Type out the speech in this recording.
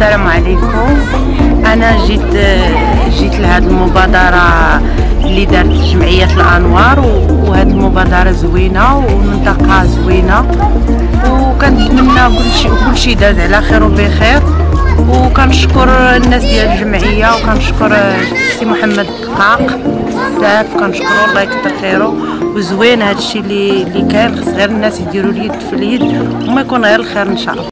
السلام عليكم. انا جيت لهذه المبادره اللي دارت جمعيه الانوار، وهذه المبادره زوينه ومنطقه زوينه، وكنتمنى كل شيء داز على خير وبخير. وكنشكر الناس ديال الجمعيه، وكنشكر السي محمد الدقاق بزاف، كنشكرو الله يكثر خيره. وزوين هذا الشيء اللي كاين، خص غير الناس يديروا اليد في اليد وما يكون غير الخير ان شاء الله.